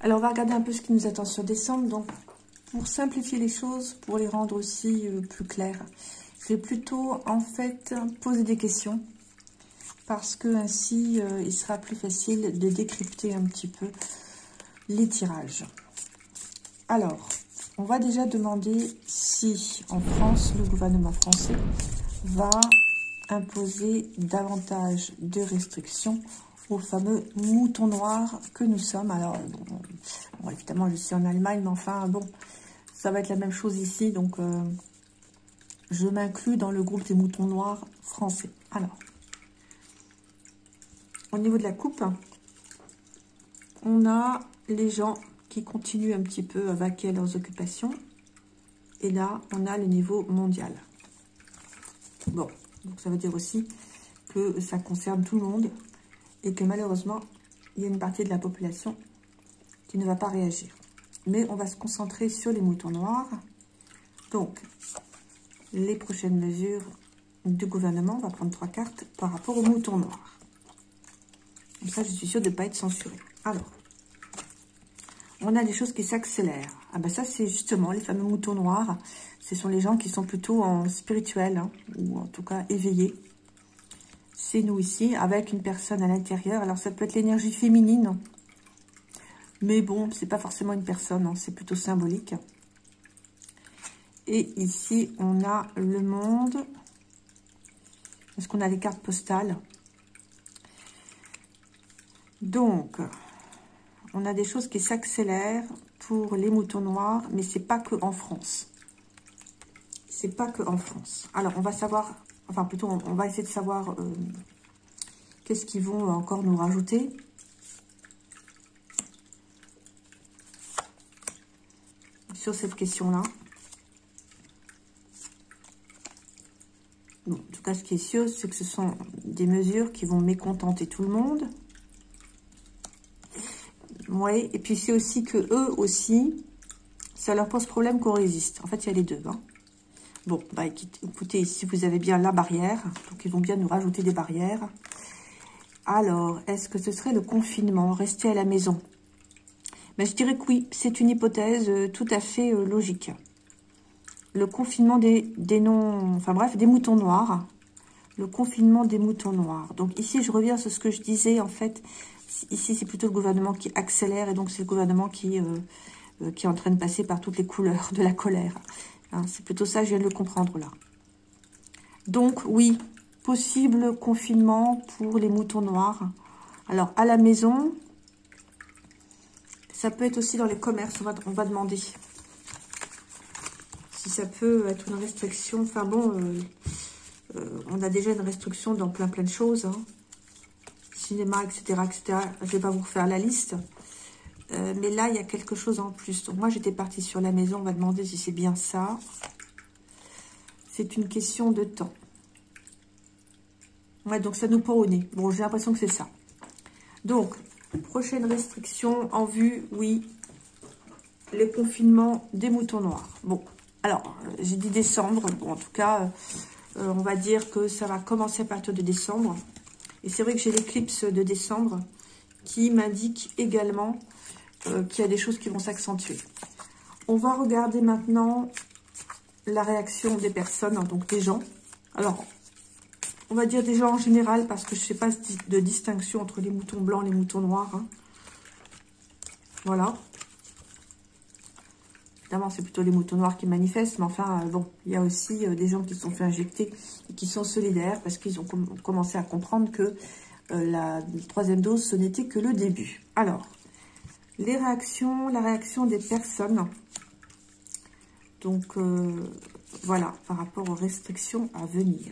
Alors, on va regarder un peu ce qui nous attend sur décembre. Donc, pour simplifier les choses, pour les rendre aussi plus claires, je vais plutôt, en fait, poser des questions. Parce que ainsi, il sera plus facile de décrypter un petit peu les tirages. Alors, on va déjà demander si, en France, le gouvernement français va imposer davantage de restrictions aux fameux moutons noirs que nous sommes. Alors, bon, évidemment, je suis en Allemagne, mais enfin, bon, ça va être la même chose ici. Donc, je m'inclus dans le groupe des moutons noirs français. Alors, au niveau de la coupe, on a les gens qui continuent un petit peu à vaquer à leurs occupations. Et là, on a le niveau mondial. Bon, donc ça veut dire aussi que ça concerne tout le monde et que malheureusement, il y a une partie de la population qui ne va pas réagir. Mais on va se concentrer sur les moutons noirs. Donc, les prochaines mesures du gouvernement, on va prendre 3 cartes par rapport aux moutons noirs. Comme ça, je suis sûre de ne pas être censurée. Alors, on a des choses qui s'accélèrent. Ah ben ça, c'est justement les fameux moutons noirs. Ce sont les gens qui sont plutôt en spirituel, hein, ou en tout cas éveillés. C'est nous ici, avec une personne à l'intérieur. Alors, ça peut être l'énergie féminine. Mais bon, c'est pas forcément une personne, hein, c'est plutôt symbolique. Et ici, on a le monde. Est-ce qu'on a les cartes postales? Donc, on a des choses qui s'accélèrent pour les moutons noirs, mais c'est pas que en France. C'est pas que en France. Alors, on va savoir, enfin plutôt, on va essayer de savoir qu'est-ce qu'ils vont encore nous rajouter. Sur cette question-là. Bon, en tout cas, ce qui est sûr, c'est que ce sont des mesures qui vont mécontenter tout le monde. Oui, et puis c'est aussi que eux aussi, ça leur pose problème qu'on résiste. En fait, il y a les deux. Hein. Bon, bah écoutez, ici, vous avez bien la barrière. Donc, ils vont bien nous rajouter des barrières. Alors, est-ce que ce serait le confinement? Rester à la maison? Ben, je dirais que oui, c'est une hypothèse tout à fait logique. Le confinement des non... Enfin bref, des moutons noirs. Le confinement des moutons noirs. Donc ici, je reviens sur ce que je disais, en fait. Ici, c'est plutôt le gouvernement qui accélère. Et donc, c'est le gouvernement qui est en train de passer par toutes les couleurs de la colère. Hein, c'est plutôt ça, je viens de le comprendre là. Donc, oui, possible confinement pour les moutons noirs. Alors, à la maison... Ça peut être aussi dans les commerces, on va demander si ça peut être une restriction. Enfin bon, on a déjà une restriction dans plein de choses. Hein. Cinéma, etc., etc. Je ne vais pas vous refaire la liste. Mais là, il y a quelque chose en plus. Donc moi, j'étais partie sur la maison. On va demander si c'est bien ça. C'est une question de temps. Ouais, donc ça nous pend au nez. Bon, j'ai l'impression que c'est ça. Donc... Prochaine restriction en vue, oui, les confinements des moutons noirs. Bon, alors, j'ai dit décembre. Bon, en tout cas, on va dire que ça va commencer à partir de décembre. Et c'est vrai que j'ai l'éclipse de décembre qui m'indique également qu'il y a des choses qui vont s'accentuer. On va regarder maintenant la réaction des personnes, donc des gens. Alors, on va dire des gens en général, parce que je ne fais pas de distinction entre les moutons blancs et les moutons noirs. Hein. Voilà. Évidemment, c'est plutôt les moutons noirs qui manifestent. Mais enfin, bon, il y a aussi des gens qui se sont fait injecter et qui sont solidaires parce qu'ils ont commencé à comprendre que la 3e dose, ce n'était que le début. Alors, les réactions, la réaction des personnes. Donc, voilà, par rapport aux restrictions à venir.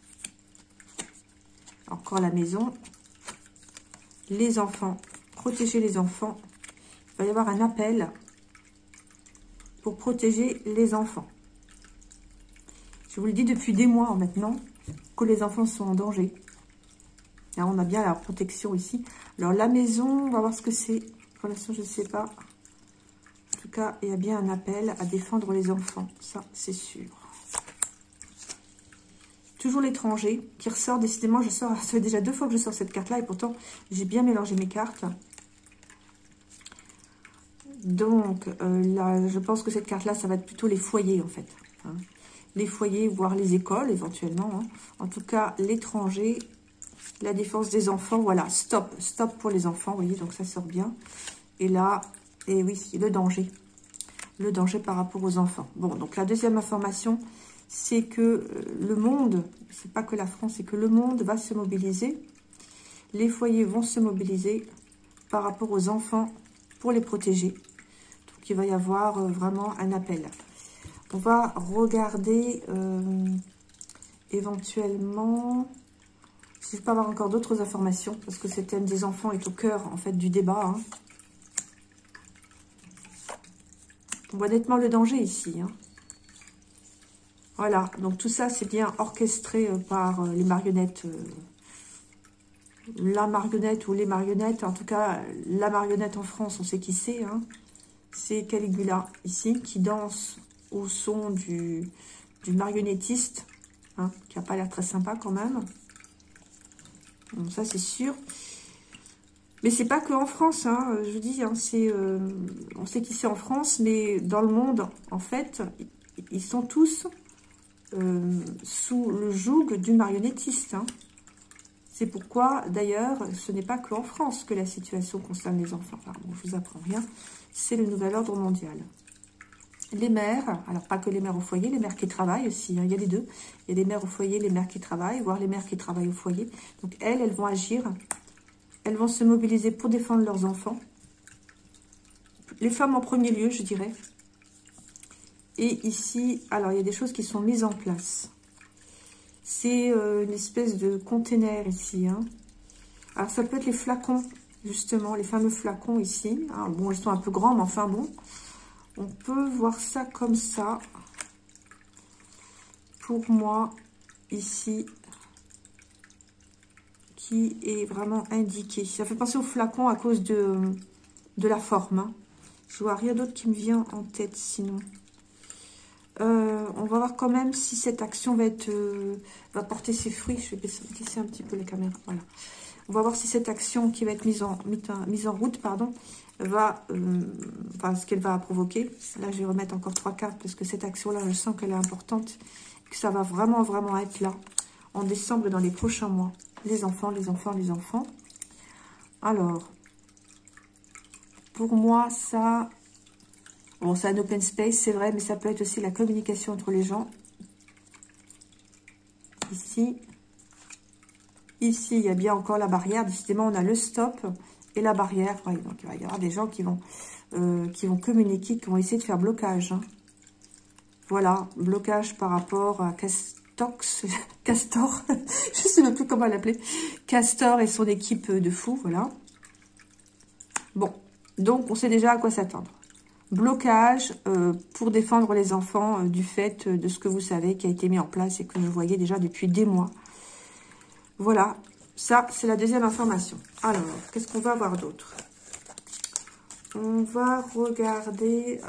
Encore la maison, les enfants, protéger les enfants. Il va y avoir un appel pour protéger les enfants. Je vous le dis depuis des mois maintenant que les enfants sont en danger. Là, on a bien la protection ici. Alors la maison, on va voir ce que c'est. Pour l'instant, je ne sais pas. En tout cas, il y a bien un appel à défendre les enfants. Ça, c'est sûr. Toujours l'étranger qui ressort. Décidément, je sors. Ça fait déjà 2 fois que je sors cette carte-là. Et pourtant, j'ai bien mélangé mes cartes. Donc, là, je pense que cette carte-là, ça va être plutôt les foyers, en fait. Hein. Les foyers, voire les écoles, éventuellement. Hein. En tout cas, l'étranger, la défense des enfants, voilà, stop. Stop pour les enfants, vous voyez, donc ça sort bien. Et là, et oui, le danger. Le danger par rapport aux enfants. Bon, donc la deuxième information, c'est que le monde, c'est pas que la France, c'est que le monde va se mobiliser. Les foyers vont se mobiliser par rapport aux enfants pour les protéger. Donc, il va y avoir vraiment un appel. On va regarder éventuellement, si je peux avoir encore d'autres informations, parce que ce thème des enfants est au cœur, en fait, du débat. Hein. On voit nettement le danger ici. Hein. Voilà, donc tout ça, c'est bien orchestré par les marionnettes. La marionnette ou les marionnettes, en tout cas, la marionnette en France, on sait qui c'est. Hein. C'est Caligula, ici, qui danse au son du marionnettiste, hein, qui n'a pas l'air très sympa quand même. Donc ça, c'est sûr. Mais c'est pas que en France, hein, je vous dis, hein, on sait qui c'est en France, mais dans le monde, en fait, ils sont tous sous le joug du marionnettiste. Hein. C'est pourquoi, d'ailleurs, ce n'est pas qu'en France que la situation concerne les enfants. Pardon, je vous apprends rien. C'est le nouvel ordre mondial. Les mères, alors pas que les mères au foyer, les mères qui travaillent aussi, hein, il y a les deux. Il y a les mères au foyer, les mères qui travaillent, voire les mères qui travaillent au foyer. Donc elles vont agir. Elles vont se mobiliser pour défendre leurs enfants. Les femmes en premier lieu, je dirais. Et ici, alors il y a des choses qui sont mises en place. C'est une espèce de container ici. Hein. Alors ça peut être les flacons, justement, les fameux flacons ici. Hein. Bon, ils sont un peu grands, mais enfin bon. On peut voir ça comme ça. Pour moi, ici, qui est vraiment indiqué. Ça fait penser aux flacons à cause de la forme. Hein. Je vois rien d'autre qui me vient en tête sinon. On va voir quand même si cette action va porter ses fruits. Je vais baisser un petit peu la caméra. Voilà. On va voir si cette action qui va être mise en route, pardon, ce qu'elle va provoquer. Là, je vais remettre encore 3 cartes parce que cette action-là, je sens qu'elle est importante. Que ça va vraiment, vraiment être là en décembre et dans les prochains mois. Les enfants, les enfants, les enfants. Alors, pour moi, ça... Bon, c'est un open space, c'est vrai, mais ça peut être aussi la communication entre les gens. Ici. Ici, il y a bien encore la barrière. Décidément, on a le stop et la barrière. Ouais, donc, il va y avoir des gens qui vont communiquer, qui vont essayer de faire blocage. Hein. Voilà, blocage par rapport à Castor, je ne sais même plus comment l'appeler. Castor et son équipe de fous, voilà. Bon, donc on sait déjà à quoi s'attendre. Blocage pour défendre les enfants du fait de ce que vous savez qui a été mis en place et que je voyais déjà depuis des mois. Voilà, ça c'est la deuxième information. Alors, qu'est-ce qu'on va avoir d'autre? On va regarder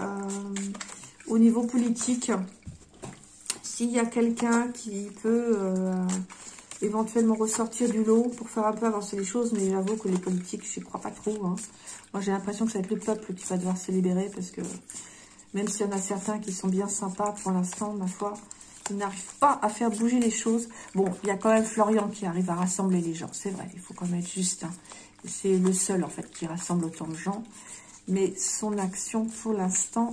au niveau politique s'il y a quelqu'un qui peut éventuellement ressortir du lot pour faire un peu avancer les choses, mais j'avoue que les politiques, je n'y crois pas trop. Hein. Moi, j'ai l'impression que ça va être le peuple qui va devoir se libérer, parce que même s'il y en a certains qui sont bien sympas pour l'instant, ma foi, ils n'arrivent pas à faire bouger les choses. Bon, il y a quand même Florian qui arrive à rassembler les gens, c'est vrai, il faut quand même être juste. Hein. C'est le seul, en fait, qui rassemble autant de gens. Mais son action, pour l'instant,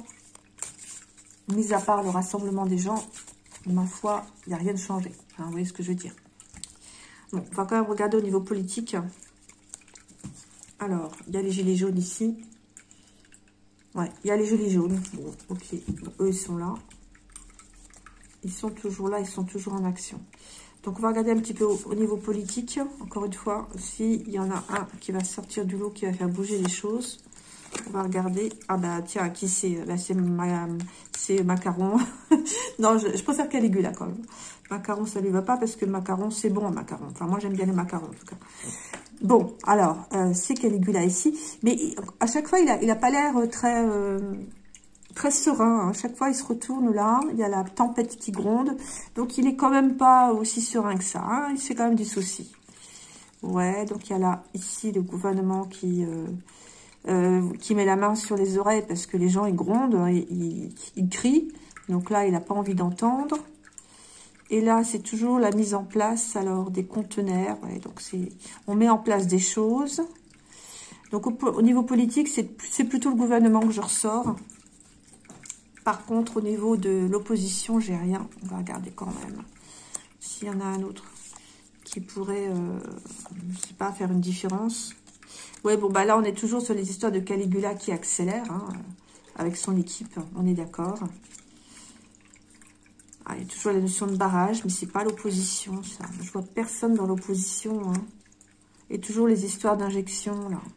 mis à part le rassemblement des gens, ma foi, il n'y a rien de changé. Hein, vous voyez ce que je veux dire? Bon, on va quand même regarder au niveau politique. Alors, il y a les gilets jaunes ici. Ouais, il y a les gilets jaunes. Bon, ok. Bon, eux, ils sont là. Ils sont toujours là, ils sont toujours en action. Donc, on va regarder un petit peu au niveau politique. Encore une fois, s'il y en a un qui va sortir du lot, qui va faire bouger les choses. On va regarder. Ah bah, tiens, qui c'est? Là, c'est Macaron. Non, je préfère Caligula quand même. Macaron, ça lui va pas parce que Macaron, c'est bon, Macaron. Enfin, moi, j'aime bien les macarons, en tout cas. Bon, alors, c'est Caligula ici. Mais à chaque fois, il a pas l'air très serein. Hein. À chaque fois, il se retourne là. Il y a la tempête qui gronde. Donc, il est quand même pas aussi serein que ça. Hein. Il se fait quand même du souci. Ouais, donc il y a là, ici, le gouvernement qui qui met la main sur les oreilles parce que les gens, ils grondent, hein, ils crient. Donc là, il n'a pas envie d'entendre. Et là, c'est toujours la mise en place, alors, des conteneurs. Ouais, donc, on met en place des choses. Donc, au niveau politique, c'est plutôt le gouvernement que je ressors. Par contre, au niveau de l'opposition, j'ai rien. On va regarder quand même. S'il y en a un autre qui pourrait, je sais pas, faire une différence. Ouais, bon, bah là, on est toujours sur les histoires de Caligula qui accélère, hein, avec son équipe, on est d'accord. Ah, il y a toujours la notion de barrage, mais c'est pas l'opposition, ça. Je vois personne dans l'opposition, hein. Et toujours les histoires d'injection, là.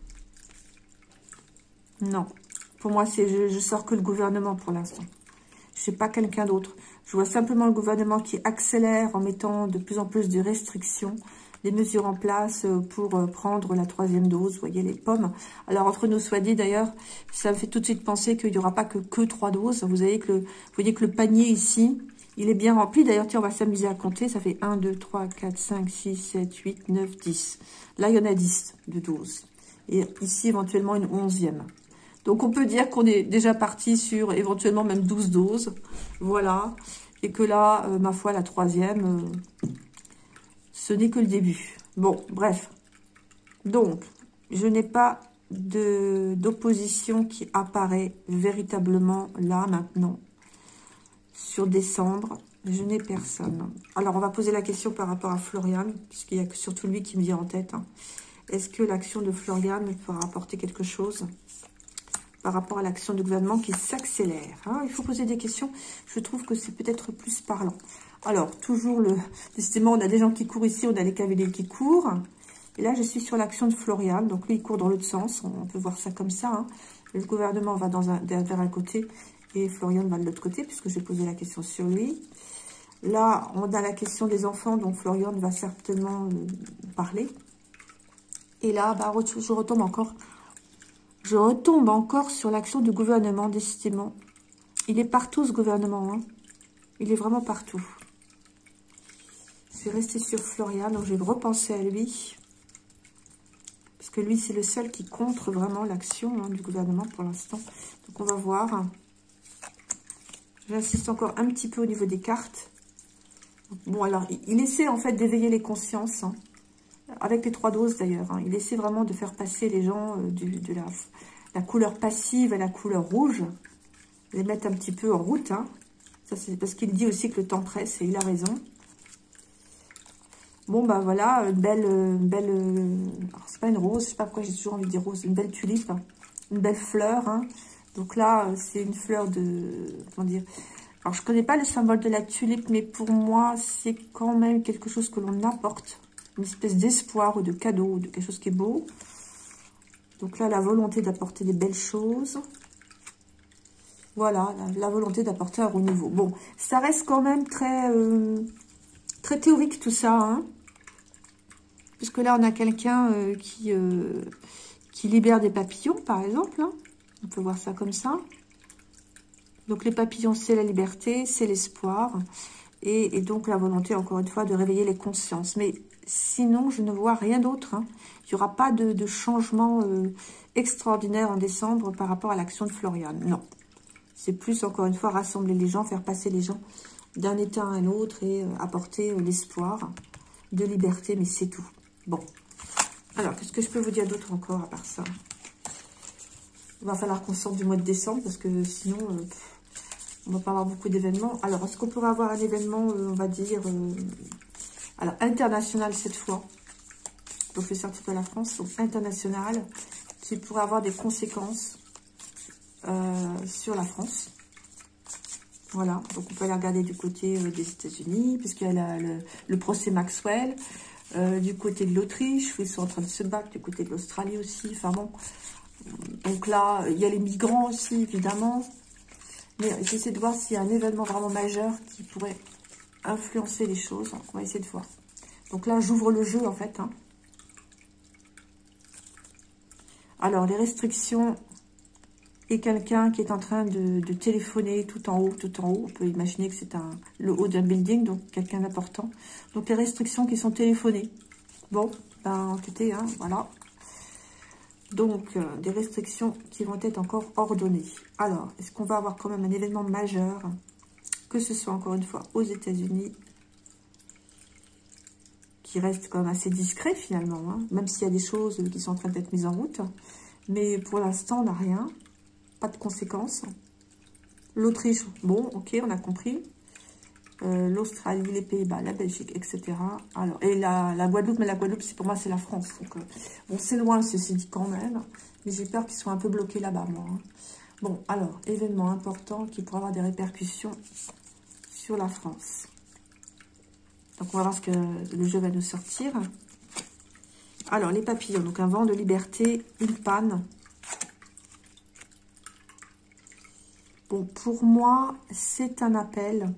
Non. Pour moi, je sors que le gouvernement pour l'instant. Je sais pas quelqu'un d'autre. Je vois simplement le gouvernement qui accélère en mettant de plus en plus de restrictions, des mesures en place pour prendre la 3e dose. Vous voyez, les pommes. Alors, entre nous soit dit, d'ailleurs, ça me fait tout de suite penser qu'il n'y aura pas que 3 doses. Vous voyez que le panier ici, il est bien rempli. D'ailleurs, tiens, on va s'amuser à compter. Ça fait 1, 2, 3, 4, 5, 6, 7, 8, 9, 10. Là, il y en a 10 de doses. Et ici, éventuellement, une 11e. Donc, on peut dire qu'on est déjà parti sur éventuellement même 12 doses. Voilà. Et que là, ma foi, la 3e, ce n'est que le début. Bon, bref. Donc, je n'ai pas d'opposition qui apparaît véritablement là, maintenant. Sur décembre, je n'ai personne. Alors, on va poser la question par rapport à Florian, puisqu'il n'y a que surtout lui qui me vient en tête. Hein. Est-ce que l'action de Florian pourra apporter quelque chose par rapport à l'action du gouvernement qui s'accélère, hein? Il faut poser des questions. Je trouve que c'est peut-être plus parlant. Alors, toujours décidément, on a des gens qui courent ici, on a les cavaliers qui courent. Et là, je suis sur l'action de Florian. Donc, lui, il court dans l'autre sens. On peut voir ça comme ça. Hein. Le gouvernement va vers un côté et Florian va de l'autre côté, puisque j'ai posé la question sur lui. Là, on a la question des enfants, dont Florian va certainement parler. Et là, bah, je retombe encore. Je retombe encore sur l'action du gouvernement, décidément. Il est partout, ce gouvernement. Hein. Il est vraiment partout. Je vais rester sur Florian, donc je vais repenser à lui. Parce que lui, c'est le seul qui contre vraiment l'action du gouvernement pour l'instant. Donc, on va voir. J'insiste encore un petit peu au niveau des cartes. Bon, alors, il essaie en fait d'éveiller les consciences. Hein. Avec les 3 doses d'ailleurs. Hein. Il essaie vraiment de faire passer les gens de la couleur passive à la couleur rouge. Les mettre un petit peu en route. Hein. Ça, c'est parce qu'il dit aussi que le temps presse et il a raison. Bon, bah voilà, une belle alors, c'est pas une rose, je sais pas pourquoi j'ai toujours envie de dire rose. Une belle tulipe, hein. Une belle fleur. Hein. Donc là, c'est une fleur de... Comment dire? Alors, je connais pas le symbole de la tulipe, mais pour moi, c'est quand même quelque chose que l'on apporte. Une espèce d'espoir ou de cadeau, ou de quelque chose qui est beau. Donc là, la volonté d'apporter des belles choses. Voilà, la volonté d'apporter un renouveau. Bon, ça reste quand même très théorique tout ça. Hein, puisque là, on a quelqu'un qui libère des papillons, par exemple. Hein. On peut voir ça comme ça. Donc les papillons, c'est la liberté, c'est l'espoir. Et donc la volonté, encore une fois, de réveiller les consciences. Mais sinon, je ne vois rien d'autre. Hein. Il n'y aura pas de changement extraordinaire en décembre par rapport à l'action de Florian. Non. C'est plus, encore une fois, rassembler les gens, faire passer les gens d'un état à un autre et apporter l'espoir de liberté, mais c'est tout. Bon. Alors, qu'est-ce que je peux vous dire d'autre encore à part ça? Il va falloir qu'on sorte du mois de décembre parce que sinon... on va pas avoir beaucoup d'événements. Alors, est-ce qu'on pourrait avoir un événement, on va dire, alors international cette fois. Donc, je vais sortir de la France, donc international, qui pourrait avoir des conséquences sur la France. Voilà, donc on peut aller regarder du côté des États-Unis, puisqu'il y a le procès Maxwell, du côté de l'Autriche, où ils sont en train de se battre, du côté de l'Australie aussi. Enfin bon, donc là, il y a les migrants aussi, évidemment. Mais j'essaie de voir s'il y a un événement vraiment majeur qui pourrait influencer les choses. On va essayer de voir. Donc là, j'ouvre le jeu, en fait. Hein. Alors, les restrictions et quelqu'un qui est en train de téléphoner tout en haut, tout en haut. On peut imaginer que c'est le haut d'un building, donc quelqu'un d'important. Donc, les restrictions qui sont téléphonées. Bon, ben, écoutez, hein, voilà. Donc, des restrictions qui vont être encore ordonnées. Alors, est-ce qu'on va avoir quand même un événement majeur, que ce soit encore une fois aux États-Unis, qui reste quand même assez discret finalement, hein, même s'il y a des choses qui sont en train d'être mises en route. Mais pour l'instant, on n'a rien. Pas de conséquences. L'Autriche, bon, ok, on a compris. L'Australie, les Pays-Bas, la Belgique, etc. Alors, et la Guadeloupe, mais la Guadeloupe, pour moi, c'est la France. Donc, bon, c'est loin, ceci dit quand même. Mais j'ai peur qu'ils soient un peu bloqués là-bas, moi. Hein. Bon, alors, événement important qui pourra avoir des répercussions sur la France. Donc, on va voir ce que le jeu va nous sortir. Alors, les papillons. Donc, un vent de liberté, une panne. Bon, pour moi, c'est un appel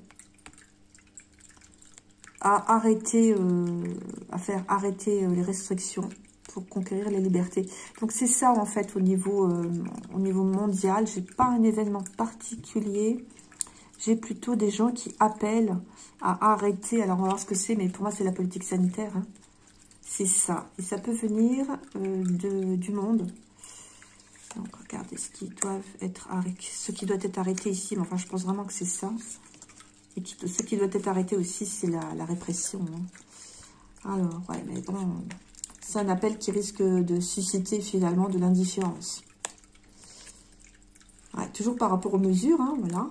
à arrêter, à faire arrêter les restrictions pour conquérir les libertés. Donc, c'est ça, en fait, au niveau mondial. J'ai pas un événement particulier. J'ai plutôt des gens qui appellent à arrêter. Alors, on va voir ce que c'est, mais pour moi, c'est la politique sanitaire. Hein. C'est ça. Et ça peut venir du monde. Donc, regardez ce qui doit être arrêté ici. Mais enfin, je pense vraiment que c'est ça. Et ce qui doit être arrêté aussi, c'est la répression. Hein. Alors, ouais, mais bon, c'est un appel qui risque de susciter finalement de l'indifférence. Ouais, toujours par rapport aux mesures, hein, voilà.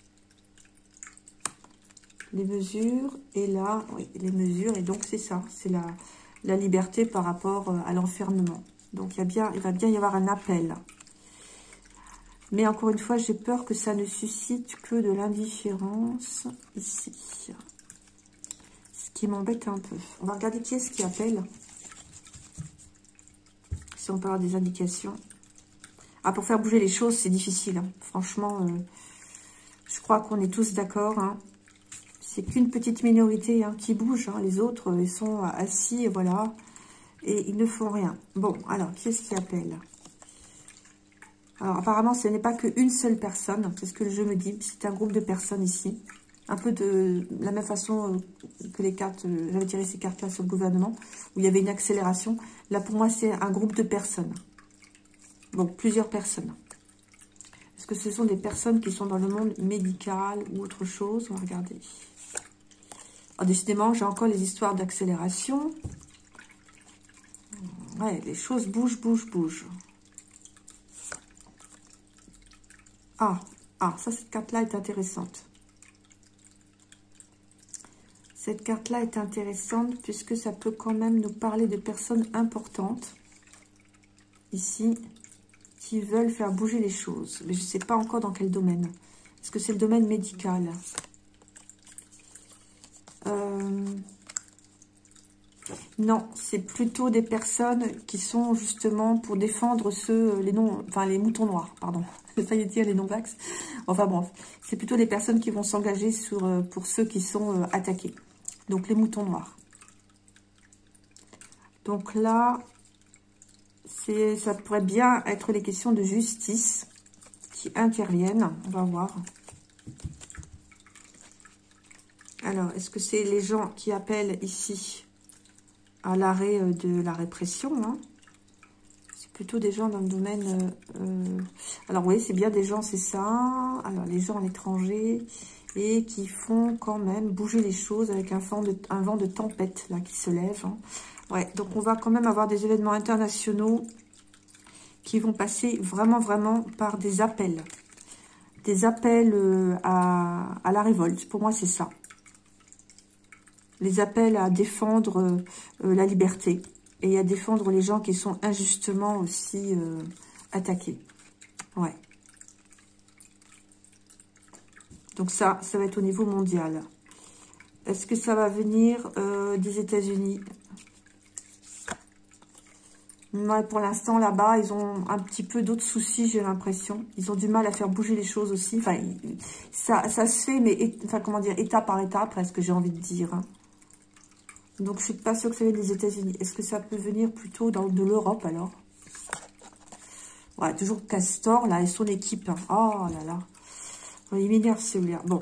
Les mesures, et là, oui, les mesures, et donc c'est ça, c'est la liberté par rapport à l'enfermement. Donc, il va bien y avoir un appel. Mais encore une fois, j'ai peur que ça ne suscite que de l'indifférence ici. Ce qui m'embête un peu. On va regarder qui est-ce qui appelle. Si on peut avoir des indications. Ah, pour faire bouger les choses, c'est difficile. Hein. Franchement, je crois qu'on est tous d'accord. Hein. C'est qu'une petite minorité hein, qui bouge. Hein. Les autres, ils sont assis, et voilà. Et ils ne font rien. Bon, alors, qui est-ce qui appelle ? Alors, apparemment, ce n'est pas qu'une seule personne. C'est ce que le jeu me dit. C'est un groupe de personnes ici. Un peu de la même façon que les cartes... J'avais tiré ces cartes-là sur le gouvernement, où il y avait une accélération. Là, pour moi, c'est un groupe de personnes. Bon, plusieurs personnes. Est-ce que ce sont des personnes qui sont dans le monde médical ou autre chose? On va regarder. Alors, décidément, j'ai encore les histoires d'accélération. Ouais, les choses bougent, bougent, bougent. Ah, ça, cette carte-là est intéressante. Cette carte-là est intéressante puisque ça peut quand même nous parler de personnes importantes. Ici, qui veulent faire bouger les choses. Mais je ne sais pas encore dans quel domaine. Est-ce que c'est le domaine médical? Non, c'est plutôt des personnes qui sont justement pour défendre les moutons noirs, pardon. Je vais failli dire les non-vax. Enfin bon, c'est plutôt des personnes qui vont s'engager pour ceux qui sont attaqués. Donc les moutons noirs. Donc là, ça pourrait bien être les questions de justice qui interviennent. On va voir. Alors, est-ce que c'est les gens qui appellent ici à l'arrêt de la répression, hein? C'est plutôt des gens dans le domaine... Alors oui, c'est bien des gens, c'est ça. Alors, les gens à l'étranger et qui font quand même bouger les choses avec un vent de tempête là qui se lève. Hein. Ouais, donc on va quand même avoir des événements internationaux qui vont passer vraiment, vraiment par des appels. Des appels à la révolte. Pour moi, c'est ça. Les appels à défendre la liberté et à défendre les gens qui sont injustement aussi attaqués. Ouais. Donc ça va être au niveau mondial. Est-ce que ça va venir des États-Unis? Ouais, pour l'instant, là-bas, ils ont un petit peu d'autres soucis, j'ai l'impression. Ils ont du mal à faire bouger les choses aussi. Enfin, ça se fait, mais enfin, comment dire, étape par étape, presque, j'ai envie de dire. Hein. Donc, je suis pas sûre que ça vienne des États-Unis. Est-ce que ça peut venir plutôt de l'Europe, alors? Ouais, toujours Castor, là, et son équipe. Hein. Oh là là. Il m'énerve, celui-là. Bon.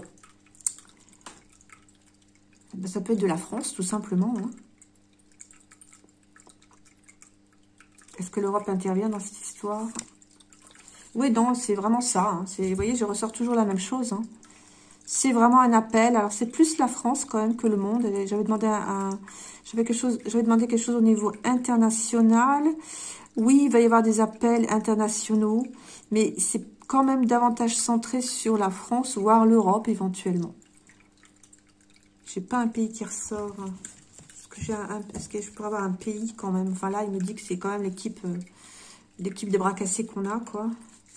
Ben, ça peut être de la France, tout simplement. Hein. Est-ce que l'Europe intervient dans cette histoire? Oui, non, c'est vraiment ça. Hein. Vous voyez, je ressors toujours la même chose. Hein. C'est vraiment un appel. Alors, c'est plus la France quand même que le monde. J'avais demandé j'avais demandé quelque chose au niveau international. Oui, il va y avoir des appels internationaux, mais c'est quand même davantage centré sur la France, voire l'Europe éventuellement. J'ai pas un pays qui ressort. Est-ce que je pourrais avoir un pays quand même? Enfin là, il me dit que c'est quand même l'équipe des bras cassés qu'on a, quoi.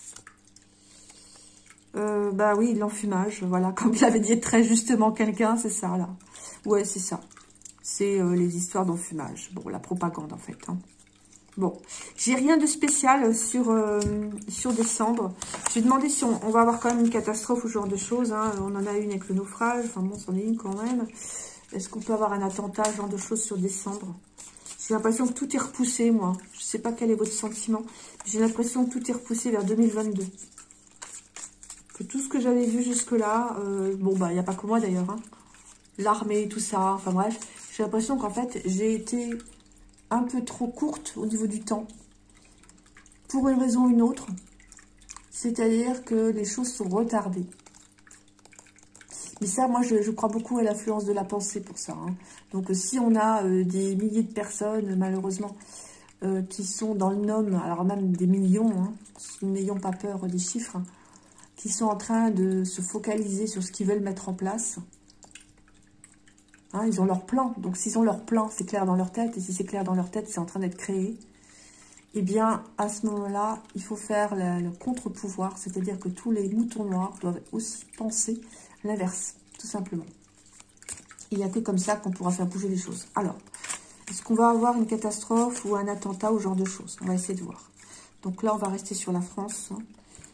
Bah oui, l'enfumage, voilà. Comme il avait dit très justement quelqu'un, c'est ça, là. Ouais, c'est ça. C'est les histoires d'enfumage. Bon, la propagande, en fait. Hein. Bon, j'ai rien de spécial sur décembre. J'ai demandé si on va avoir quand même une catastrophe ou ce genre de choses. Hein. On en a une avec le naufrage. Enfin bon, c'en est une quand même. Est-ce qu'on peut avoir un attentat, ce genre de choses sur décembre? J'ai l'impression que tout est repoussé, moi. Je ne sais pas quel est votre sentiment. J'ai l'impression que tout est repoussé vers 2022. Que tout ce que j'avais vu jusque-là... bon, bah, il n'y a pas que moi, d'ailleurs. Hein. L'armée, tout ça. Enfin, bref. J'ai l'impression qu'en fait, j'ai été un peu trop courte au niveau du temps. Pour une raison ou une autre. C'est-à-dire que les choses sont retardées. Mais ça, moi, je crois beaucoup à l'influence de la pensée pour ça. Hein. Donc, si on a des milliers de personnes, malheureusement, qui sont dans le nom, alors même des millions, hein, n'ayons pas peur des chiffres, hein, qui sont en train de se focaliser sur ce qu'ils veulent mettre en place. Hein, ils ont leur plan. Donc, s'ils ont leur plan, c'est clair dans leur tête. Et si c'est clair dans leur tête, c'est en train d'être créé. Eh bien, à ce moment-là, il faut faire le contre-pouvoir. C'est-à-dire que tous les moutons noirs doivent aussi penser l'inverse, tout simplement. Il n'y a que comme ça qu'on pourra faire bouger les choses. Alors, est-ce qu'on va avoir une catastrophe ou un attentat ou ce genre de choses? On va essayer de voir. Donc là, on va rester sur la France. Hein.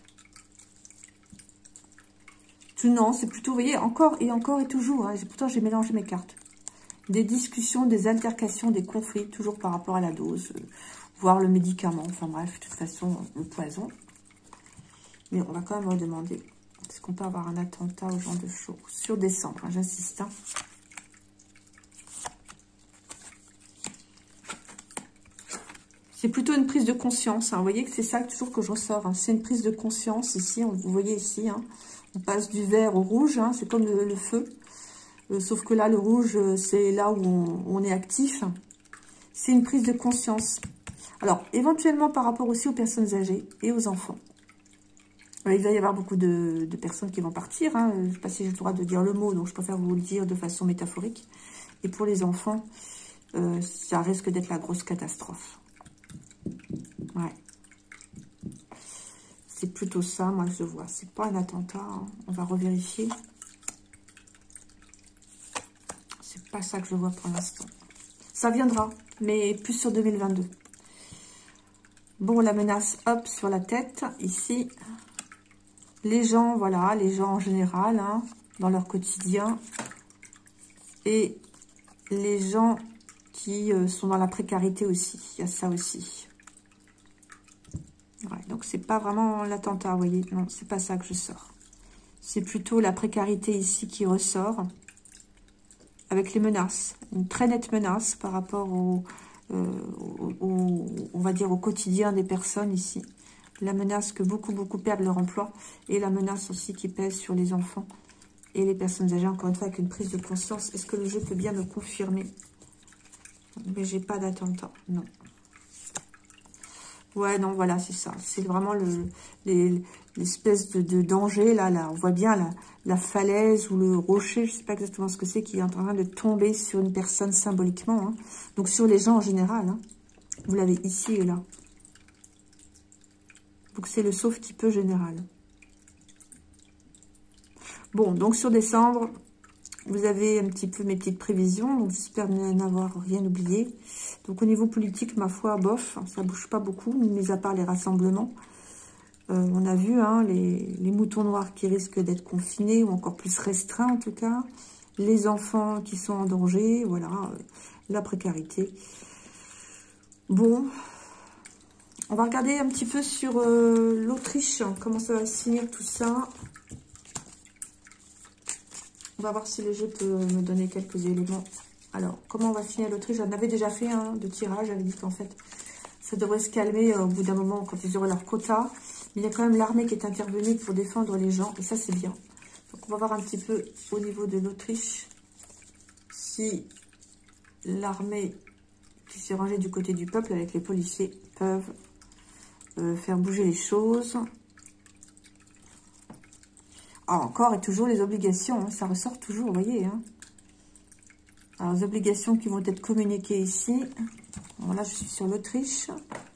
Non, c'est plutôt, vous voyez, encore et toujours. Hein, pourtant, j'ai mélangé mes cartes. Des discussions, des altercations, des conflits, toujours par rapport à la dose, voire le médicament. Enfin bref, de toute façon, le poison. Mais on va quand même redemander. Est-ce qu'on peut avoir un attentat au genre de choses sur décembre, hein, j'insiste. Hein. C'est plutôt une prise de conscience. Hein. Vous voyez que c'est ça toujours que je ressors. Hein. C'est une prise de conscience ici. Vous voyez ici. Hein. On passe du vert au rouge. Hein. C'est comme le feu. Sauf que là, le rouge, c'est là où on est actif. C'est une prise de conscience. Alors, éventuellement par rapport aussi aux personnes âgées et aux enfants. Il va y avoir beaucoup de personnes qui vont partir. Hein. Je ne sais pas si j'ai le droit de dire le mot, donc je préfère vous le dire de façon métaphorique. Et pour les enfants, ça risque d'être la grosse catastrophe. Ouais. C'est plutôt ça, moi, que je vois. C'est pas un attentat. Hein. On va revérifier. C'est pas ça que je vois pour l'instant. Ça viendra, mais plus sur 2022. Bon, la menace, hop, sur la tête, ici. Les gens, voilà, les gens en général, hein, dans leur quotidien. Et les gens qui sont dans la précarité aussi. Il y a ça aussi. Ouais, donc, c'est pas vraiment l'attentat, vous voyez. Non, c'est pas ça que je sors. C'est plutôt la précarité ici qui ressort. Avec les menaces. Une très nette menace par rapport on va dire, au quotidien des personnes ici. La menace que beaucoup perdent leur emploi. Et la menace aussi qui pèse sur les enfants et les personnes âgées. Encore une fois, avec une prise de conscience. Est-ce que le jeu peut bien me confirmer? Mais j'ai pas d'attentat. Non. Ouais, non, voilà, c'est ça. C'est vraiment l'espèce de danger, là. On voit bien la falaise ou le rocher, je sais pas exactement ce que c'est, qui est en train de tomber sur une personne symboliquement. Hein. Donc, sur les gens en général. Hein. Vous l'avez ici et là. Donc, c'est le sauf qui peut général. Bon, donc, sur décembre, vous avez un petit peu mes petites prévisions. Donc, j'espère n'avoir rien oublié. Donc, au niveau politique, ma foi, bof, ça bouge pas beaucoup, mis à part les rassemblements. On a vu hein, les moutons noirs qui risquent d'être confinés, ou encore plus restreints en tout cas. Les enfants qui sont en danger, voilà, la précarité. Bon, on va regarder un petit peu sur l'Autriche, comment ça va se finir tout ça. On va voir si le jeu peut me donner quelques éléments. Alors, comment on va finir l'Autriche? J'en avais déjà fait un de tirage, j'avais dit qu'en fait, Ça devrait se calmer au bout d'un moment quand ils auront leur quota. Mais il y a quand même l'armée qui est intervenue pour défendre les gens. Et ça, c'est bien. Donc, on va voir un petit peu au niveau de l'Autriche si l'armée qui s'est rangée du côté du peuple avec les policiers peuvent faire bouger les choses. Ah, encore et toujours les obligations. Hein, ça ressort toujours, vous voyez. Hein. Alors, les obligations qui vont être communiquées ici. Bon, là, je suis sur l'Autriche.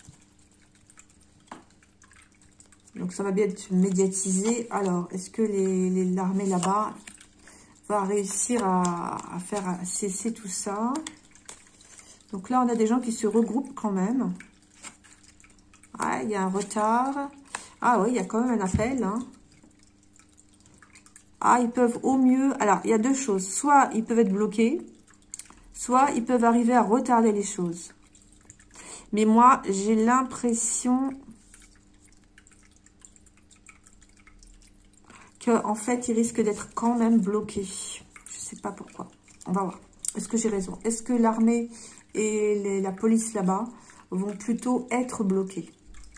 Donc, ça va bien être médiatisé. Alors, est-ce que l'armée là-bas va réussir à faire cesser tout ça? Donc là, on a des gens qui se regroupent quand même. Ah, il y a un retard. Ah oui, il y a quand même un appel. Hein. Ah, ils peuvent au mieux... Alors, il y a deux choses. Soit ils peuvent être bloqués, soit ils peuvent arriver à retarder les choses. Mais moi, j'ai l'impression qu'en fait, ils risquent d'être quand même bloqués. Je ne sais pas pourquoi. On va voir. Est-ce que j'ai raison? Est-ce que l'armée et la police là-bas vont plutôt être bloqués?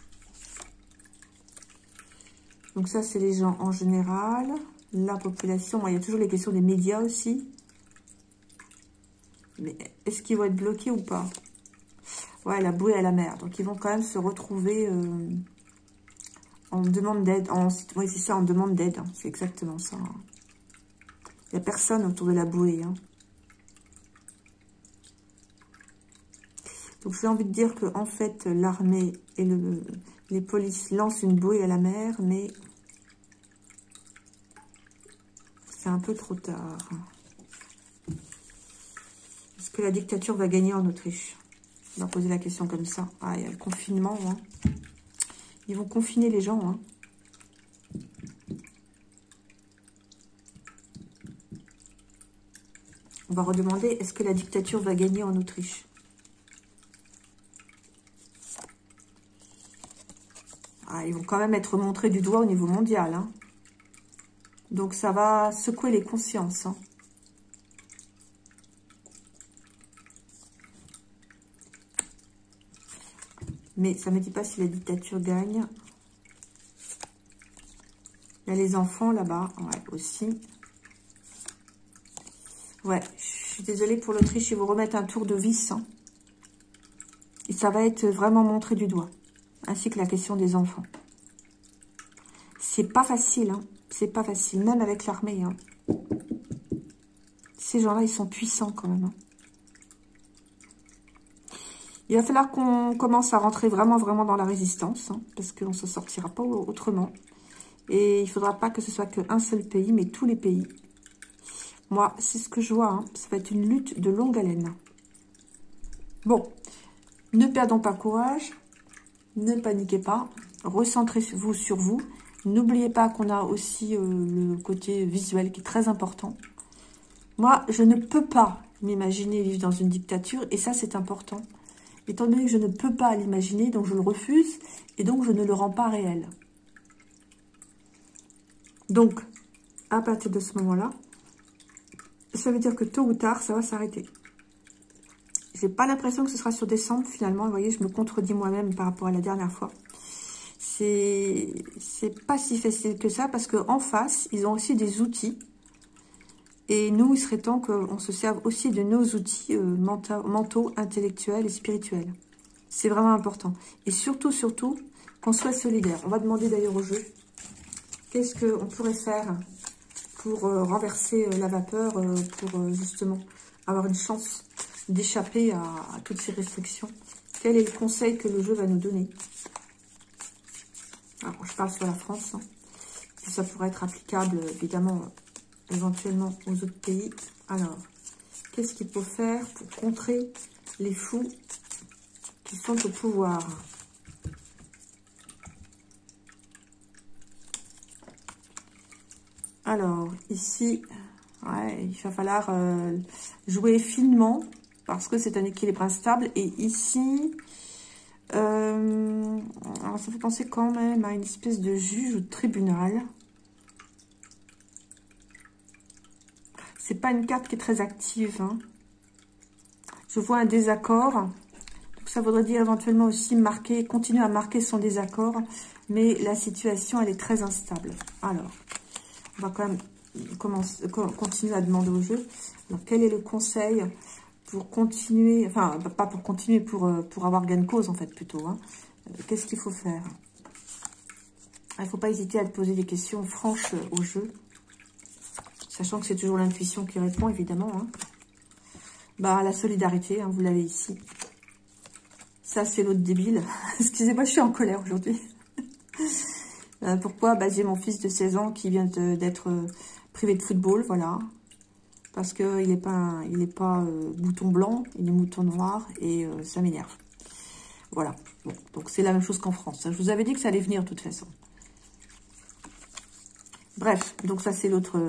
Donc ça, c'est les gens en général. La population. Bon, il y a toujours les questions des médias aussi. Mais est-ce qu'ils vont être bloqués ou pas? Ouais, la bouée à la mer. Donc, ils vont quand même se retrouver en demande d'aide. Oui, c'est ça, en demande d'aide. Hein. C'est exactement ça. Hein. Il n'y a personne autour de la bouée. Hein. Donc, j'ai envie de dire que en fait, l'armée et les polices lancent une bouée à la mer, mais c'est un peu trop tard. Est-ce que la dictature va gagner en Autriche? On va poser la question comme ça. Ah, il y a le confinement. Hein. Ils vont confiner les gens. Hein. On va redemander, est-ce que la dictature va gagner en Autriche? Ah, ils vont quand même être montrés du doigt au niveau mondial. Hein. Donc, ça va secouer les consciences. Hein. Mais ça ne me dit pas si la dictature gagne. Il y a les enfants là-bas. Ouais, aussi. Ouais, je suis désolée pour l'Autriche. Ils vont remettre un tour de vis. Hein. Et ça va être vraiment montré du doigt. Ainsi que la question des enfants. C'est pas facile. Hein. C'est pas facile. Même avec l'armée. Hein. Ces gens-là, ils sont puissants quand même. Hein. Il va falloir qu'on commence à rentrer vraiment dans la résistance. Hein, parce qu'on ne se sortira pas autrement. Et il ne faudra pas que ce soit qu'un seul pays, mais tous les pays. Moi, c'est ce que je vois. Hein, ça va être une lutte de longue haleine. Bon, ne perdons pas courage. Ne paniquez pas. Recentrez-vous sur vous. N'oubliez pas qu'on a aussi le côté visuel qui est très important. Moi, je ne peux pas m'imaginer vivre dans une dictature. Et ça, c'est important. Étant donné que je ne peux pas l'imaginer, donc je le refuse. Et donc, je ne le rends pas réel. Donc, à partir de ce moment-là, ça veut dire que tôt ou tard, ça va s'arrêter. J'ai pas l'impression que ce sera sur décembre, finalement. Vous voyez, je me contredis moi-même par rapport à la dernière fois. C'est pas si facile que ça, parce qu'en face, ils ont aussi des outils. Et nous, il serait temps qu'on se serve aussi de nos outils mentaux, intellectuels et spirituels. C'est vraiment important. Et surtout, qu'on soit solidaire. On va demander d'ailleurs au jeu, qu'est-ce qu'on pourrait faire pour renverser la vapeur, pour justement avoir une chance d'échapper à toutes ces restrictions. Quel est le conseil que le jeu va nous donner? Alors, je parle sur la France. Hein. Ça pourrait être applicable, évidemment, éventuellement aux autres pays. Alors, qu'est-ce qu'il faut faire pour contrer les fous qui sont au pouvoir? Alors, ici, ouais, il va falloir jouer finement parce que c'est un équilibre instable. Et ici, alors ça fait penser quand même à une espèce de juge ou de tribunal. C'est pas une carte qui est très active. Hein. Je vois un désaccord. Donc, ça voudrait dire éventuellement aussi continuer à marquer son désaccord, mais la situation, elle est très instable. Alors, on va quand même continuer à demander au jeu. Alors, quel est le conseil pour continuer, enfin, pas pour continuer, pour avoir gain de cause, en fait, plutôt. Hein. Qu'est-ce qu'il faut faire? Il ne faut pas hésiter à te poser des questions franches au jeu. Sachant que c'est toujours l'intuition qui répond, évidemment. Hein. Bah, la solidarité, hein, vous l'avez ici. Ça, c'est l'autre débile. Excusez-moi, je suis en colère aujourd'hui. Pourquoi? Bah, j'ai mon fils de 16 ans qui vient d'être privé de football, voilà. Parce qu'il n'est pas mouton blanc, il est mouton noir et ça m'énerve. Voilà. Bon, donc, c'est la même chose qu'en France. Je vous avais dit que ça allait venir de toute façon. Bref, donc ça, c'est l'autre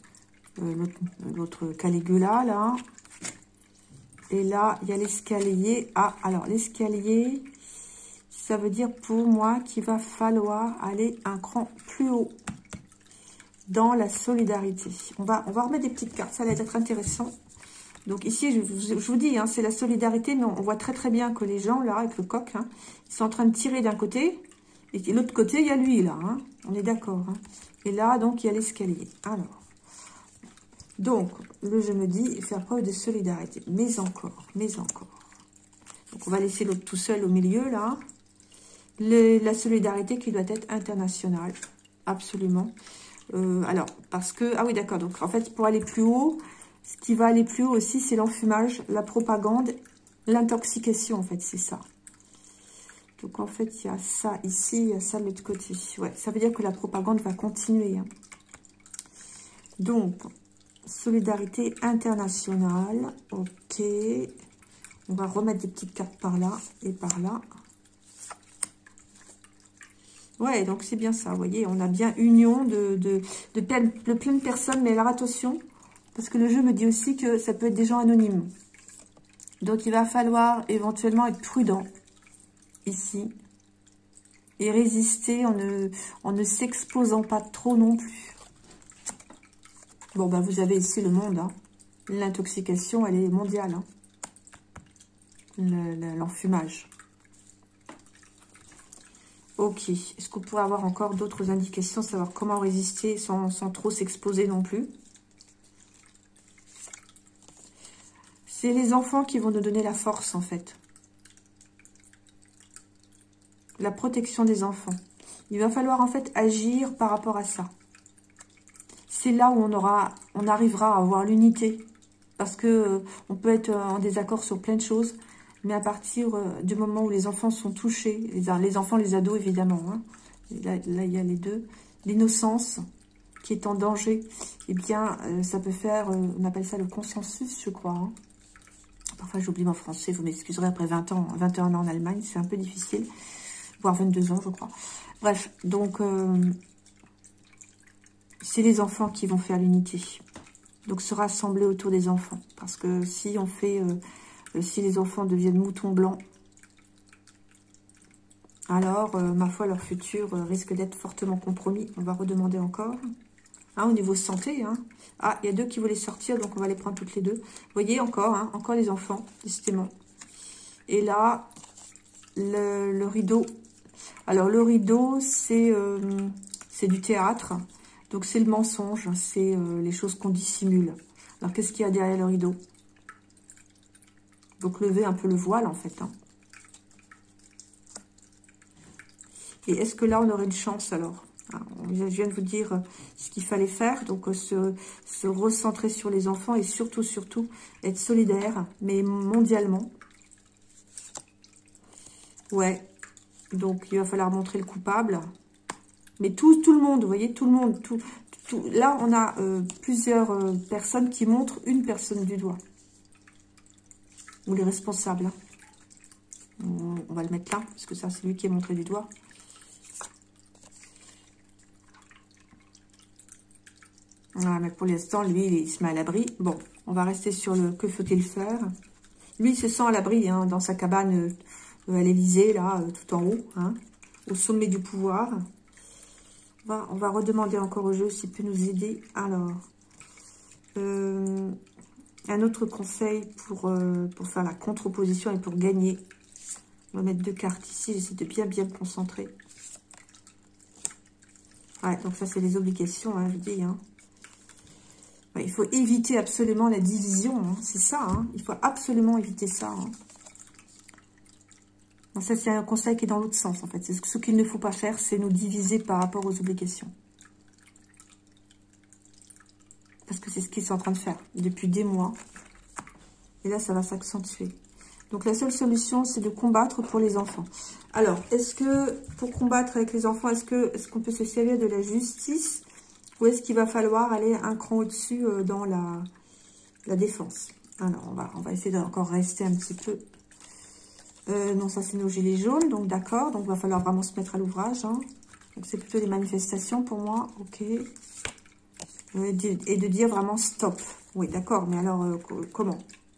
Caligula, là. Et là, il y a l'escalier. Ah, alors, l'escalier, ça veut dire pour moi qu'il va falloir aller un cran plus haut dans la solidarité. On va remettre des petites cartes, ça va être intéressant. Donc ici, je vous dis, hein, c'est la solidarité, mais on voit très très bien que les gens, là, avec le coq, hein, ils sont en train de tirer d'un côté, et de l'autre côté, il y a lui, là. Hein, on est d'accord. Hein. Et là, donc, il y a l'escalier. Alors, donc, le jeu me dit faire preuve de solidarité. Mais encore. Donc, on va laisser l'autre tout seul au milieu, là. La solidarité qui doit être internationale. Absolument. Alors, parce que... Ah oui, d'accord. Donc, en fait, pour aller plus haut, ce qui va aller plus haut aussi, c'est l'enfumage, la propagande, l'intoxication, en fait, c'est ça. Donc, en fait, il y a ça ici, il y a ça de l'autre côté. Ouais, ça veut dire que la propagande va continuer. Hein. Donc... Solidarité internationale. Ok. On va remettre des petites cartes par là et par là. Ouais, donc c'est bien ça. Vous voyez, on a bien union de plein de personnes. Mais alors attention, parce que le jeu me dit aussi que ça peut être des gens anonymes. Donc il va falloir éventuellement être prudent ici. Et résister en ne s'exposant pas trop non plus. Bon, bah, vous avez ici le monde. Hein. L'intoxication, elle est mondiale. Hein. L'enfumage. Ok. Est-ce qu'on pourrait avoir encore d'autres indications, savoir comment résister sans trop s'exposer non plus? C'est les enfants qui vont nous donner la force, en fait. La protection des enfants. Il va falloir, en fait, agir par rapport à ça. C'est là où on arrivera à avoir l'unité. Parce que on peut être en désaccord sur plein de choses. Mais à partir du moment où les enfants sont touchés, les enfants, les ados évidemment. Hein, là, il y a les deux. L'innocence qui est en danger. Eh bien, ça peut faire, on appelle ça le consensus, je crois. Hein. Parfois, j'oublie mon français. Vous m'excuserez, après 21 ans en Allemagne, c'est un peu difficile. Voire 22 ans, je crois. Bref, donc... c'est les enfants qui vont faire l'unité. Donc, se rassembler autour des enfants. Parce que si on fait... si les enfants deviennent moutons blancs, alors, ma foi, leur futur risque d'être fortement compromis. On va redemander encore. Hein, au niveau santé. Hein. Ah, il y a deux qui voulaient sortir, donc on va les prendre toutes les deux. Vous voyez, encore, hein, encore les enfants, décidément. Et là, le rideau. Alors, le rideau, c'est du théâtre. Donc, c'est le mensonge, c'est les choses qu'on dissimule. Alors, qu'est-ce qu'il y a derrière le rideau? Donc, lever un peu le voile, en fait. Hein. Et est-ce que là, on aurait une chance, alors? Je viens de vous dire ce qu'il fallait faire. Donc, se recentrer sur les enfants et surtout, être solidaire, mais mondialement. Ouais. Donc, il va falloir montrer le coupable. Mais tout le monde, vous voyez, tout le monde. Là, on a plusieurs personnes qui montrent une personne du doigt. Ou les responsables. Hein. On va le mettre là, parce que ça, c'est lui qui est montré du doigt. Voilà, mais pour l'instant, lui, il se met à l'abri. Bon, on va rester sur le que faut-il faire. Lui, il se sent à l'abri hein, dans sa cabane à l'Élysée, là, tout en haut, hein, au sommet du pouvoir. On va redemander encore au jeu s'il peut nous aider. Alors, un autre conseil pour faire la contre-opposition et pour gagner. On va mettre 2 cartes ici. J'essaie de bien me concentrer. Ouais, donc ça, c'est les obligations, hein, je dis. Hein. Ouais, il faut éviter absolument la division. Hein, c'est ça. Hein, il faut absolument éviter ça. Hein. Donc ça, c'est un conseil qui est dans l'autre sens, en fait. Ce qu'il ne faut pas faire, c'est nous diviser par rapport aux obligations. Parce que c'est ce qu'ils sont en train de faire depuis des mois. Et là, ça va s'accentuer. Donc, la seule solution, c'est de combattre pour les enfants. Alors, est-ce que, pour combattre avec les enfants, est-ce qu'on peut se servir de la justice? Ou est-ce qu'il va falloir aller un cran au-dessus dans la défense? Alors, on va essayer d'encore rester un petit peu. Non, ça, c'est nos gilets jaunes. Donc, d'accord. Donc, il va falloir vraiment se mettre à l'ouvrage. Hein. Donc, c'est plutôt des manifestations pour moi. Ok. Et de dire vraiment stop. Oui, d'accord. Mais alors, comment?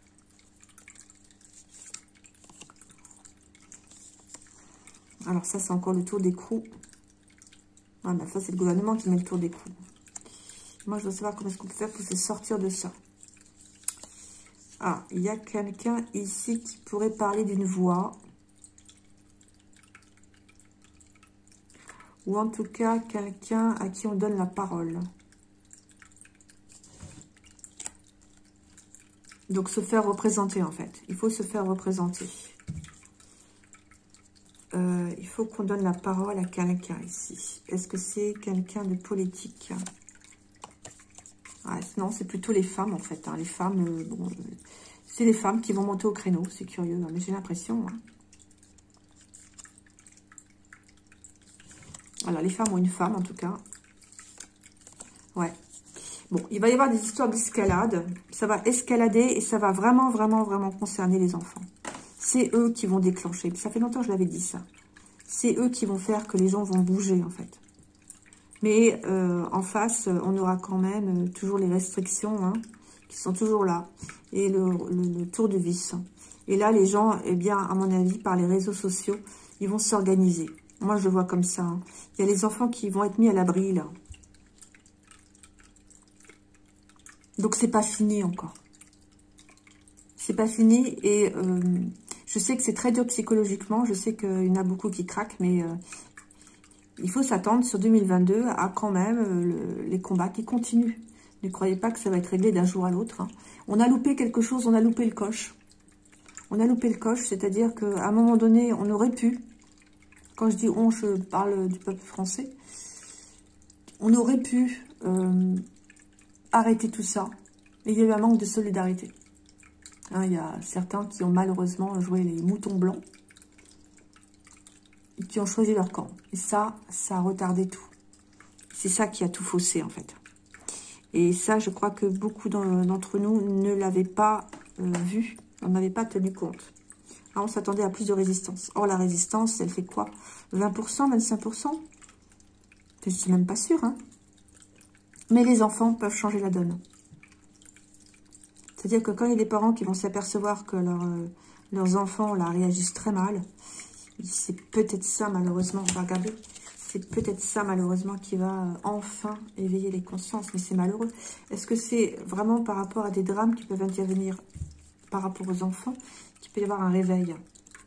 Alors ça, c'est encore le tour d'écrou. Ah ben ça, c'est le gouvernement qui met le tour d'écrou. Moi, je veux savoir comment est-ce qu'on peut faire pour se sortir de ça. Ah, il y a quelqu'un ici qui pourrait parler d'une voix. Ou en tout cas, quelqu'un à qui on donne la parole. Donc, se faire représenter, en fait. Il faut se faire représenter. Il faut qu'on donne la parole à quelqu'un ici. Est-ce que c'est quelqu'un de politique? Ah, non, c'est plutôt les femmes, en fait. Hein. Les femmes, bon, c'est les femmes qui vont monter au créneau. C'est curieux, hein, mais j'ai l'impression. Hein. Voilà, les femmes ont une femme, en tout cas. Ouais. Bon, il va y avoir des histoires d'escalade. Ça va escalader et ça va vraiment concerner les enfants. C'est eux qui vont déclencher. Ça fait longtemps que je l'avais dit, ça. C'est eux qui vont faire que les gens vont bouger, en fait. Mais en face, on aura quand même toujours les restrictions hein, qui sont toujours là. Et le tour de vis. Et là, les gens, eh bien, à mon avis, par les réseaux sociaux, ils vont s'organiser. Moi, je le vois comme ça. Hein. Il y a les enfants qui vont être mis à l'abri, là. Donc, c'est pas fini encore. C'est pas fini et je sais que c'est très dur psychologiquement. Je sais qu'il y en a beaucoup qui craquent, mais il faut s'attendre sur 2022 à quand même les combats qui continuent. Ne croyez pas que ça va être réglé d'un jour à l'autre. Hein. On a loupé quelque chose, on a loupé le coche. On a loupé le coche, c'est-à-dire qu'à un moment donné, on aurait pu, quand je dis on, je parle du peuple français, on aurait pu arrêter tout ça. Mais il y a eu un manque de solidarité. Hein, il y a certains qui ont malheureusement joué les moutons blancs et qui ont choisi leur camp. Et ça a retardé tout. C'est ça qui a tout faussé, en fait. Et ça, je crois que beaucoup d'entre nous ne l'avaient pas vu. On n'avait pas tenu compte. Alors, on s'attendait à plus de résistance. Or, la résistance, elle fait quoi? 20%, 25%? Je ne suis même pas sûre. Hein. Mais les enfants peuvent changer la donne. C'est-à-dire que quand il y a des parents qui vont s'apercevoir que leurs enfants là, réagissent très mal, c'est peut-être ça, malheureusement, on va regarder, c'est peut-être ça, malheureusement, qui va enfin éveiller les consciences, mais c'est malheureux. Est-ce que c'est vraiment par rapport à des drames qui peuvent intervenir par rapport aux enfants, qu'il peut y avoir un réveil?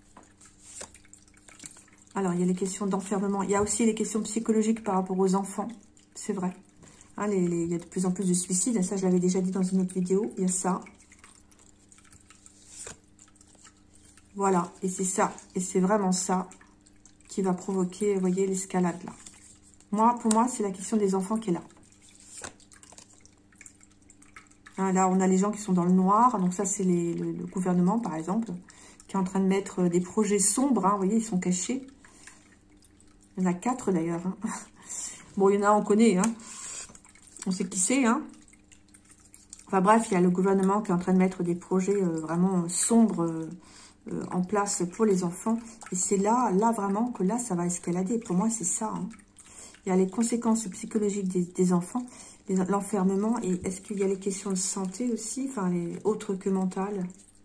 Alors, il y a les questions d'enfermement, il y a aussi les questions psychologiques par rapport aux enfants, c'est vrai. Hein, il y a de plus en plus de suicides. Ça, je l'avais déjà dit dans une autre vidéo. Il y a ça. Voilà. Et c'est ça. Et c'est vraiment ça qui va provoquer, vous voyez, l'escalade là. Pour moi, c'est la question des enfants qui est là. Hein, là, on a les gens qui sont dans le noir. Donc ça, c'est le gouvernement, par exemple, qui est en train de mettre des projets sombres. Hein, vous voyez, ils sont cachés. Il y en a 4 d'ailleurs. Hein. Bon, il y en a, on connaît, hein. On sait qui c'est, hein. Enfin bref, il y a le gouvernement qui est en train de mettre des projets vraiment sombres en place pour les enfants. Et c'est là vraiment que là, ça va escalader. Pour moi, c'est ça. Hein. Il y a les conséquences psychologiques des enfants, l'enfermement. Et est-ce qu'il y a les questions de santé aussi, enfin, les autres que mentales?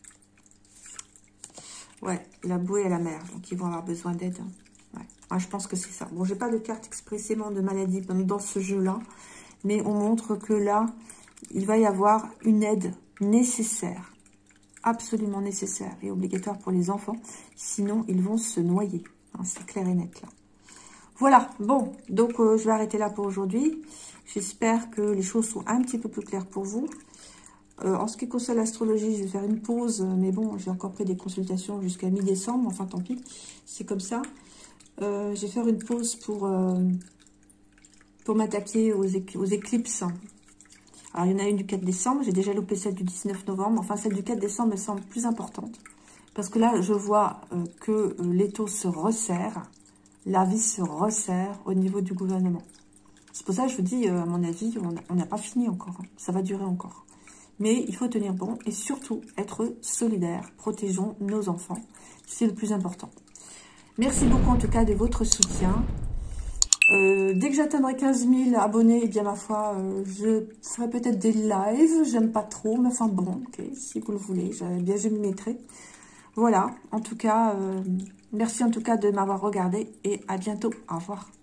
Ouais, la bouée à la mer. Donc, ils vont avoir besoin d'aide. Ouais. Moi, je pense que c'est ça. Bon, j'ai pas de carte expressément de maladie dans ce jeu-là. Mais on montre que là, il va y avoir une aide nécessaire. absolument nécessaire et obligatoire pour les enfants. Sinon, ils vont se noyer. Hein, c'est clair et net, là. Voilà, bon, donc je vais arrêter là pour aujourd'hui. J'espère que les choses sont un petit peu plus claires pour vous. En ce qui concerne l'astrologie, je vais faire une pause. Mais bon, j'ai encore pris des consultations jusqu'à mi-décembre. Enfin, tant pis, c'est comme ça. Je vais faire une pause pour m'attaquer aux éclipses. Alors, il y en a une du 4 décembre. J'ai déjà loupé celle du 19 novembre. Enfin, celle du 4 décembre me semble plus importante. Parce que là, je vois que l'étau se resserre. La vie se resserre au niveau du gouvernement. C'est pour ça que je vous dis, à mon avis, on n'a pas fini encore. Hein. Ça va durer encore. Mais il faut tenir bon et surtout être solidaire. Protégeons nos enfants. C'est le plus important. Merci beaucoup en tout cas de votre soutien. Dès que j'atteindrai 15 000 abonnés, eh bien ma foi, je ferai peut-être des lives. J'aime pas trop, mais enfin bon, ok, si vous le voulez, bien je m'y mettrai. Voilà, en tout cas, merci en tout cas de m'avoir regardé et à bientôt. Au revoir.